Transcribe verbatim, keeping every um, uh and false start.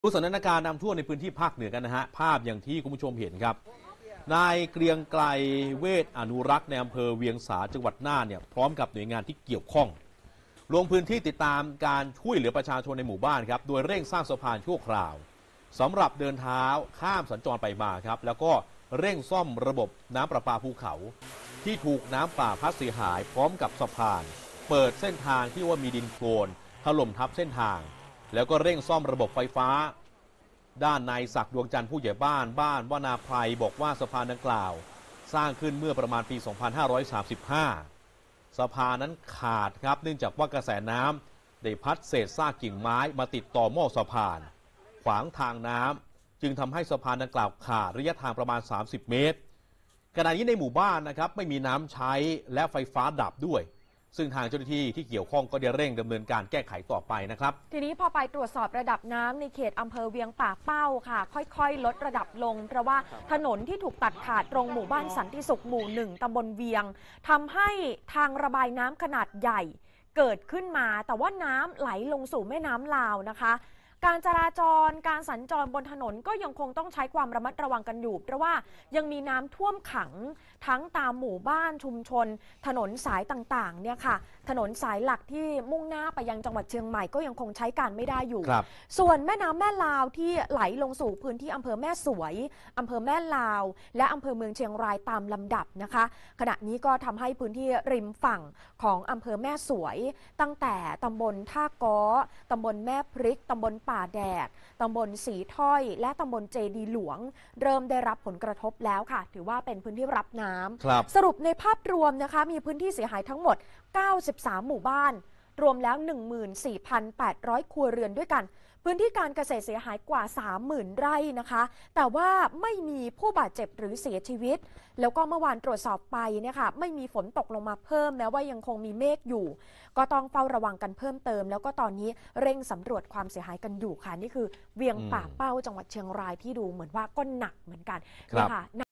ดูสถานการณ์น้ำท่วมในพื้นที่ภาคเหนือกันนะฮะภาพอย่างที่คุณผู้ชมเห็นครับนายเกรียงไกรเวทอนุรักษ์ในอำเภอเวียงสาจังหวัดน่านเนี่ยพร้อมกับหน่วยงานที่เกี่ยวข้องลงพื้นที่ติดตามการช่วยเหลือประชาชนในหมู่บ้านครับโดยเร่งสร้างสะพานชั่วคราวสำหรับเดินเท้าข้ามสัญจรไปมาครับแล้วก็เร่งซ่อมระบบน้ำประปาภูเขาที่ถูกน้ำป่าพัดเสียหายพร้อมกับสะพานเปิดเส้นทางที่ว่ามีดินโคลนถล่มทับเส้นทางแล้วก็เร่งซ่อมระบบไฟฟ้าด้านนายศักดิ์ดวงจันทร์ผู้ใหญ่บ้านบ้านวนาไพรบอกว่าสะพานดังกล่าวสร้างขึ้นเมื่อประมาณปี สองพันห้าร้อยสามสิบห้า สะพานนั้นขาดครับเนื่องจากว่ากระแสน้ำได้พัดเศษซากกิ่งไม้มาติดต่อหม้อสะพานขวางทางน้ำจึงทำให้สะพานดังกล่าวขาดระยะทางประมาณ สามสิบ เมตรขณะนี้ในหมู่บ้านนะครับไม่มีน้ำใช้และไฟฟ้าดับด้วยซึ่งทางเจ้าหน้าที่ที่เกี่ยวข้องก็ได้เร่งดำเนินการแก้ไขต่อไปนะครับทีนี้พอไปตรวจสอบระดับน้ำในเขตอำเภอเวียงป่าเป้าค่ะค่อยๆลดระดับลงเพราะว่าถนนที่ถูกตัดขาดตรงหมู่บ้านสันติสุขหมู่หนึ่งตำบลเวียงทำให้ทางระบายน้ำขนาดใหญ่เกิดขึ้นมาแต่ว่าน้ำไหลลงสู่แม่น้ำลาวนะคะการจราจรการสัญจรบนถนนก็ยังคงต้องใช้ความระมัดระวังกันอยู่เพราะว่ายังมีน้ำท่วมขังทั้งตามหมู่บ้านชุมชนถนนสายต่างๆเนี่ยค่ะถนนสายหลักที่มุ่งหน้าไปยังจังหวัดเชียงใหม่ก็ยังคงใช้การไม่ได้อยู่ส่วนแม่น้ำแม่ลาวที่ไหลลงสู่พื้นที่อำเภอแม่สวยอำเภอแม่ลาวและอำเภอเมืองเชียงรายตามลำดับนะคะขณะนี้ก็ทำให้พื้นที่ริมฝั่งของอำเภอแม่สวยตั้งแต่ตำบลท่าก้อตำบลแม่พริกตำบลป่าแดดตำบลสีถ้อยและตำบลเจดีหลวงเริ่มได้รับผลกระทบแล้วค่ะถือว่าเป็นพื้นที่รับน้ำสรุปในภาพรวมนะคะมีพื้นที่เสียหายทั้งหมดเก้าสิบสามหมู่บ้านรวมแล้ว หนึ่งหมื่นสี่พันแปดร้อย ครัวเรือนด้วยกันพื้นที่การเกษตรเสียหายกว่า สามหมื่น ไร่นะคะแต่ว่าไม่มีผู้บาดเจ็บหรือเสียชีวิตแล้วก็เมื่อวานตรวจสอบไปเนี่ยค่ะไม่มีฝนตกลงมาเพิ่มแม้ว่ายังคงมีเมฆอยู่ก็ต้องเฝ้าระวังกันเพิ่มเติมแล้วก็ตอนนี้เร่งสำรวจความเสียหายกันอยู่ค่ะนี่คือเวียงป่าเป้าจังหวัดเชียงรายที่ดูเหมือนว่าก็หนักเหมือนกันนี่ค่ะ